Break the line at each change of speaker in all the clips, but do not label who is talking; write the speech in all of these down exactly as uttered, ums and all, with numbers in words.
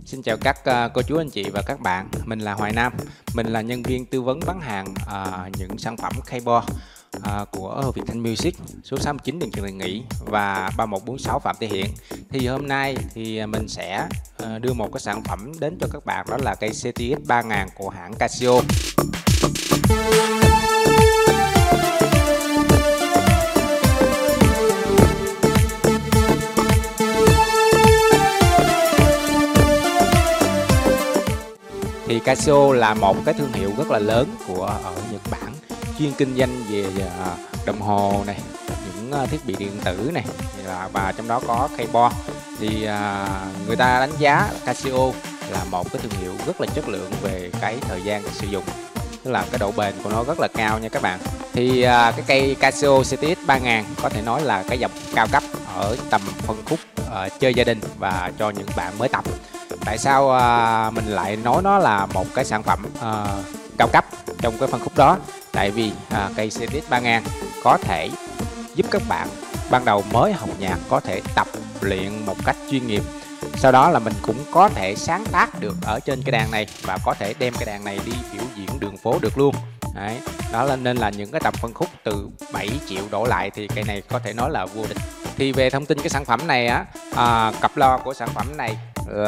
Xin chào các uh, cô chú anh chị và các bạn. Mình là Hoài Nam. Mình là nhân viên tư vấn bán hàng uh, những sản phẩm keyboard uh, của Việt Thanh Music, số sáu mươi chín đường Trần Đại Nghĩa và ba một bốn sáu Phạm Thị Hiện. Thì hôm nay thì mình sẽ uh, đưa một cái sản phẩm đến cho các bạn, đó là cây xê tê ích ba nghìn của hãng Casio. Thì Casio là một cái thương hiệu rất là lớn của ở Nhật Bản, chuyên kinh doanh về đồng hồ này, những thiết bị điện tử này, và trong đó có keyboard. Thì người ta đánh giá Casio là một cái thương hiệu rất là chất lượng về cái thời gian sử dụng, tức là cái độ bền của nó rất là cao nha các bạn. Thì cái cây Casio xê tê ích ba nghìn có thể nói là cái dòng cao cấp ở tầm phân khúc uh, chơi gia đình và cho những bạn mới tập. Tại sao uh, mình lại nói nó là một cái sản phẩm uh, cao cấp trong cái phân khúc đó? Tại vì uh, cây xê tê ích ba nghìn có thể giúp các bạn ban đầu mới học nhạc có thể tập luyện một cách chuyên nghiệp. Sau đó là mình cũng có thể sáng tác được ở trên cái đàn này và có thể đem cái đàn này đi biểu diễn đường phố được luôn. Đấy, đó là nên là những cái tầm phân khúc từ bảy triệu đổ lại thì cây này có thể nói là vô địch. Thì về thông tin cái sản phẩm này á, à, cặp loa của sản phẩm này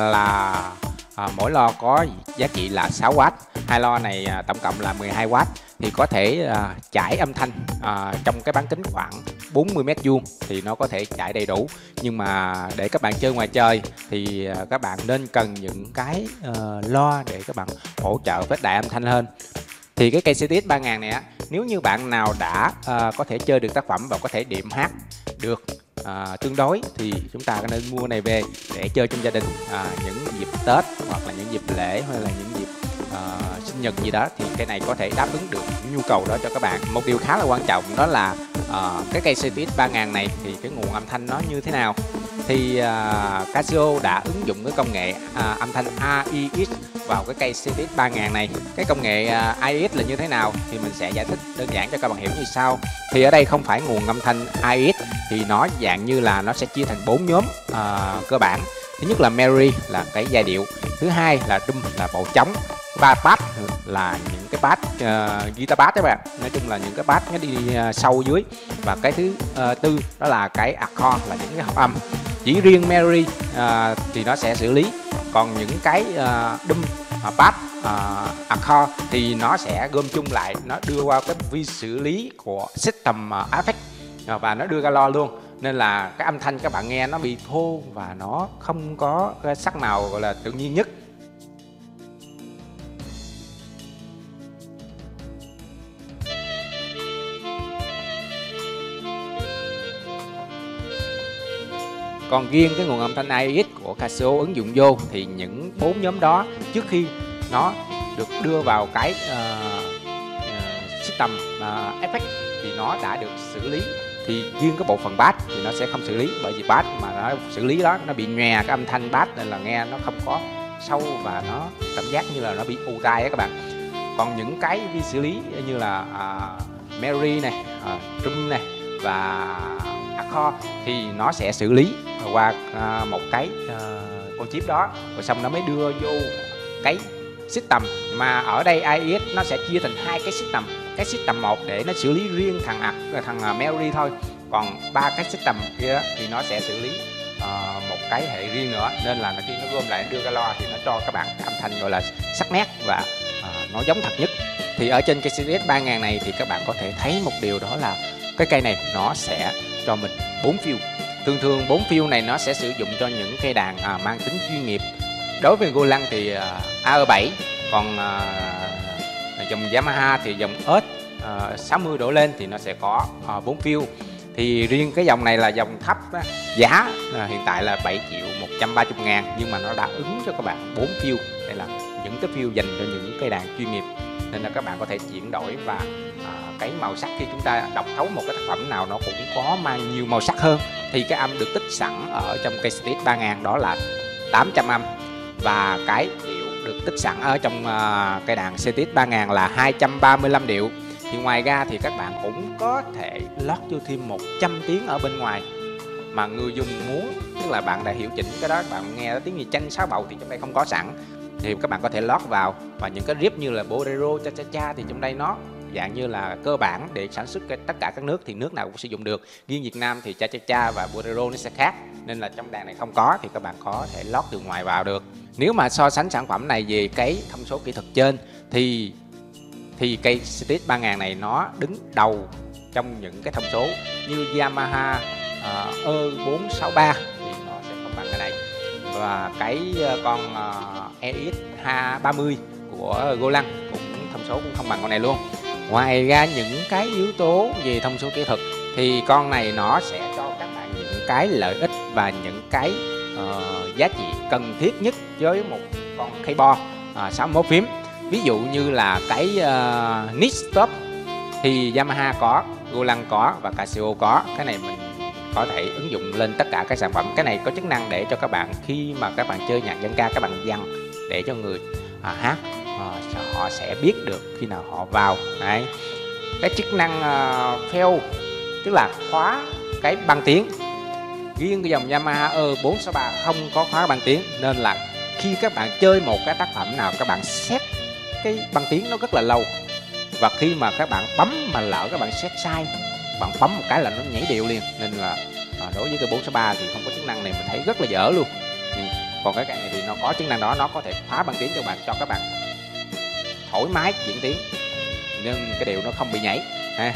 là à, mỗi loa có giá trị là sáu oát, hai loa này à, tổng cộng là mười hai oát, thì có thể à, trải âm thanh à, trong cái bán kính khoảng bốn mươi mét vuông thì nó có thể trải đầy đủ. Nhưng mà để các bạn chơi ngoài trời thì à, các bạn nên cần những cái à, loa để các bạn hỗ trợ với đại âm thanh hơn. Thì cái cây xê tê ích ba nghìn này á, nếu như bạn nào đã à, có thể chơi được tác phẩm và có thể điểm hát được à, tương đối thì chúng ta nên mua này về để chơi trong gia đình, à, những dịp Tết hoặc là những dịp lễ hay là những dịp à, sinh nhật gì đó, thì cái này có thể đáp ứng được những nhu cầu đó cho các bạn. Một điều khá là quan trọng đó là à, cái cây xê tê ích ba nghìn này thì cái nguồn âm thanh nó như thế nào. Thì à, Casio đã ứng dụng cái công nghệ à, âm thanh a i ích vào cái cây xê tê ích ba nghìn này. Cái công nghệ à, a i ích là như thế nào thì mình sẽ giải thích đơn giản cho các bạn hiểu như sau. Thì ở đây không phải nguồn âm thanh a i ích, thì nó dạng như là nó sẽ chia thành bốn nhóm à, cơ bản. Thứ nhất là melody là cái giai điệu, thứ hai là drum là bộ trống, ba bass là những cái bass uh, guitar bass các bạn, nói chung là những cái bass nó đi uh, sâu dưới, và cái thứ uh, tư đó là cái accord là những cái hợp âm. Chỉ riêng melody uh, thì nó sẽ xử lý, còn những cái uh, drum, uh, bass, uh, accord thì nó sẽ gom chung lại, nó đưa qua cái vi xử lý của system uh, effect uh, và nó đưa ra lo luôn. Nên là cái âm thanh các bạn nghe nó bị thô và nó không có cái sắc màu gọi là tự nhiên nhất. Còn riêng cái nguồn âm thanh a i ích của Casio ứng dụng vô thì những bốn nhóm đó trước khi nó được đưa vào cái uh, uh, system uh, effect thì nó đã được xử lý. Thì riêng cái bộ phận bass thì nó sẽ không xử lý, bởi vì bass mà nó xử lý đó nó bị nhòe cái âm thanh bass, nên là nghe nó không có sâu và nó cảm giác như là nó bị ù tai á các bạn. Còn những cái vi xử lý như là uh, melody này, uh, drum này và accord thì nó sẽ xử lý qua uh, một cái uh, con chip đó, rồi xong nó mới đưa vô cái system. Mà ở đây a i ích nó sẽ chia thành hai cái system. Cái system một để nó xử lý riêng thằng thằng melody thôi, còn ba cái system kia thì nó sẽ xử lý uh, một cái hệ riêng nữa. Nên là khi nó gom lại đưa ra loa thì nó cho các bạn âm thanh gọi là sắc nét và uh, nó giống thật nhất. Thì ở trên cây xê tê ích ba nghìn này thì các bạn có thể thấy một điều, đó là cái cây này nó sẽ cho mình bốn phiêu. Thường thường bốn phiêu này nó sẽ sử dụng cho những cây đàn uh, mang tính chuyên nghiệp. Đối với Go Lăng thì uh, a e bảy, còn uh, dòng Yamaha thì dòng ét uh, sáu mươi đổ lên thì nó sẽ có uh, bốn phiêu. Thì riêng cái dòng này là dòng thấp á, giá uh, hiện tại là bảy triệu một trăm ba mươi ngàn, nhưng mà nó đã ứng cho các bạn bốn phiêu. Đây là những cái phiêu dành cho những cây đàn chuyên nghiệp, nên là các bạn có thể chuyển đổi và uh, cái màu sắc khi chúng ta đọc thấu một cái tác phẩm nào nó cũng có mang nhiều màu sắc hơn. Thì cái âm được tích sẵn ở trong cây xê tê ích ba nghìn đó là tám trăm âm, và cái điệu được tích sẵn ở trong uh, cây đàn xê tê ích ba nghìn là hai trăm ba mươi lăm điệu. Thì ngoài ra thì các bạn cũng có thể lót vô thêm một trăm tiếng ở bên ngoài mà người dùng muốn, tức là bạn đã hiệu chỉnh cái đó, bạn nghe tiếng gì chanh sáu bầu thì trong đây không có sẵn, thì các bạn có thể lót vào. Và những cái rip như là bolero, cha cha cha thì trong đây nó dạng như là cơ bản để sản xuất cái tất cả các nước thì nước nào cũng sử dụng được. Riêng Việt Nam thì cha cha cha và bolero nó sẽ khác, nên là trong đàn này không có thì các bạn có thể lót từ ngoài vào được. Nếu mà so sánh sản phẩm này về cái thông số kỹ thuật trên thì thì cây Street ba nghìn này nó đứng đầu trong những cái thông số như Yamaha uh, E bốn sáu ba thì nó sẽ không bằng cái này, và cái con uh, E X H ba mươi của Roland cũng thông số cũng không bằng con này luôn. Ngoài ra những cái yếu tố về thông số kỹ thuật thì con này nó sẽ cho các bạn những cái lợi ích và những cái uh, giá trị cần thiết nhất với một con keyboard uh, sáu mươi mốt phím. Ví dụ như là cái uh, Nit Stop thì Yamaha có, Roland có và Casio có. Cái này mình có thể ứng dụng lên tất cả các sản phẩm. Cái này có chức năng để cho các bạn khi mà các bạn chơi nhạc dân ca, các bạn dằn để cho người à, hát à, họ sẽ biết được khi nào họ vào. Đấy. Cái chức năng uh, fail tức là khóa cái băng tiếng. Riêng cái dòng Yamaha E bốn sáu ba không có khóa băng tiếng, nên là khi các bạn chơi một cái tác phẩm nào các bạn set cái băng tiếng nó rất là lâu, và khi mà các bạn bấm mà lỡ các bạn set sai, bạn bấm một cái là nó nhảy điệu liền. Nên là à, đối với cái bốn sáu ba thì không có chức năng này, mình thấy rất là dở luôn. Ừ. Còn cái này thì nó có chức năng đó, nó có thể khóa băng tiếng cho bạn, cho các bạn thoải mái diễn tiếng nhưng cái điệu nó không bị nhảy ha.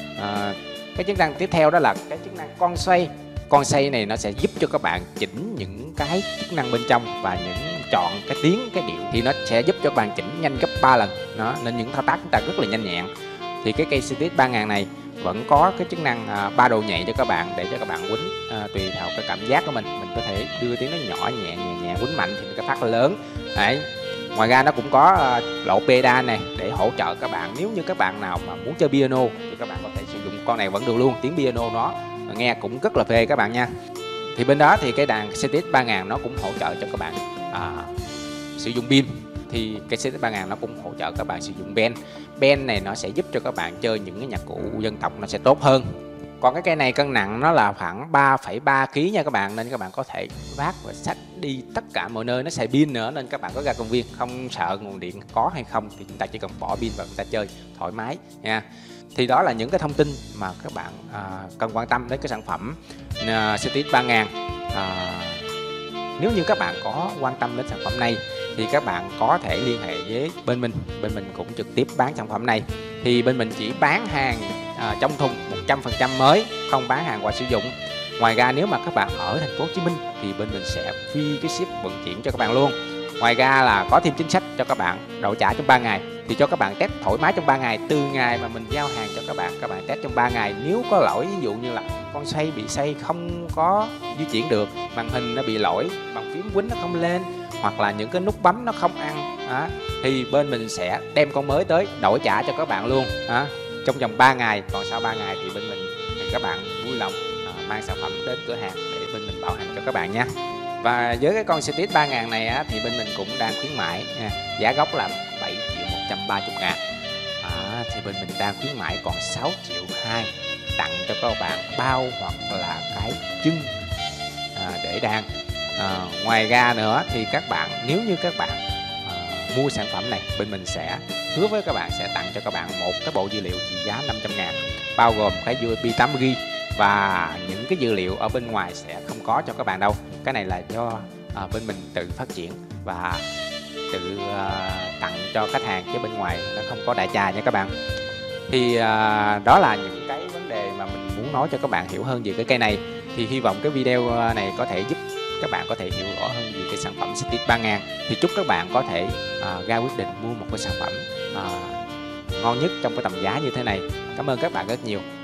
À, cái chức năng tiếp theo đó là cái chức năng con xoay. Con xoay này nó sẽ giúp cho các bạn chỉnh những cái chức năng bên trong và những chọn cái tiếng, cái điệu thì nó sẽ giúp cho các bạn chỉnh nhanh gấp ba lần đó, nên những thao tác chúng ta rất là nhanh nhẹn. Thì cái cây Street ba nghìn này vẫn có cái chức năng à, ba độ nhạy cho các bạn, để cho các bạn quýnh à, tùy theo cái cảm giác của mình, mình có thể đưa tiếng nó nhỏ nhẹ nhẹ nhẹ, quýnh mạnh thì cái phát lớn. Đấy. Ngoài ra nó cũng có à, lỗ pedal này để hỗ trợ các bạn. Nếu như các bạn nào mà muốn chơi piano thì các bạn có thể sử dụng con này vẫn được luôn, tiếng piano nó nghe cũng rất là phê các bạn nha. Thì bên đó thì cái đàn Street ba nghìn nó cũng hỗ trợ cho các bạn à, sử dụng pin. Thì cái Street ba nghìn nó cũng hỗ trợ các bạn sử dụng bend. Bend này nó sẽ giúp cho các bạn chơi những cái nhạc cụ dân tộc nó sẽ tốt hơn. Còn cái cây này cân nặng nó là khoảng ba phẩy ba ki lô gam nha các bạn, nên các bạn có thể vác và xách đi tất cả mọi nơi. Nó xài pin nữa nên các bạn có ra công viên không sợ nguồn điện có hay không thì chúng ta chỉ cần bỏ pin vào chúng ta chơi thoải mái nha. Thì đó là những cái thông tin mà các bạn à, cần quan tâm đến cái sản phẩm uh, Street ba nghìn. À, nếu như các bạn có quan tâm đến sản phẩm này thì các bạn có thể liên hệ với bên mình. Bên mình cũng trực tiếp bán sản phẩm này. Thì bên mình chỉ bán hàng à, trong thùng một trăm phần trăm mới, không bán hàng qua sử dụng. Ngoài ra nếu mà các bạn ở thành phố Hồ Chí Minh thì bên mình sẽ free cái ship vận chuyển cho các bạn luôn. Ngoài ra là có thêm chính sách cho các bạn đổi trả trong ba ngày. Thì cho các bạn test thoải mái trong ba ngày. Từ ngày mà mình giao hàng cho các bạn, các bạn test trong ba ngày. Nếu có lỗi ví dụ như là con xoay bị xoay không có di chuyển được, màn hình nó bị lỗi, bàn phím quýnh nó không lên, hoặc là những cái nút bấm nó không ăn đó, thì bên mình sẽ đem con mới tới đổi trả cho các bạn luôn đó, trong vòng ba ngày. Còn sau ba ngày thì bên mình thì các bạn vui lòng à, mang sản phẩm đến cửa hàng để bên mình bảo hành cho các bạn nhé. Và với cái con Street ba nghìn này á, thì bên mình cũng đang khuyến mãi nha. Giá gốc là bảy triệu một trăm ba mươi ngàn à, thì bên mình đang khuyến mãi còn sáu triệu hai, tặng cho các bạn bao hoặc là cái chân à, để đàn. À, ngoài ra nữa thì các bạn nếu như các bạn à, mua sản phẩm này, bên mình sẽ hứa với các bạn sẽ tặng cho các bạn một cái bộ dữ liệu trị giá năm trăm ngàn, bao gồm cái u ét bê tám mươi gi ga bai và những cái dữ liệu ở bên ngoài sẽ không có cho các bạn đâu. Cái này là do à, bên mình tự phát triển và tự à, tặng cho khách hàng, chứ bên ngoài nó không có đại trà nha các bạn. Thì à, đó là những cái vấn đề mà mình muốn nói cho các bạn hiểu hơn về cái cây này. Thì hy vọng cái video này có thể giúp các bạn có thể hiểu rõ hơn về cái sản phẩm Street ba nghìn. Thì chúc các bạn có thể à, ra quyết định mua một cái sản phẩm à, ngon nhất trong cái tầm giá như thế này. Cảm ơn các bạn rất nhiều.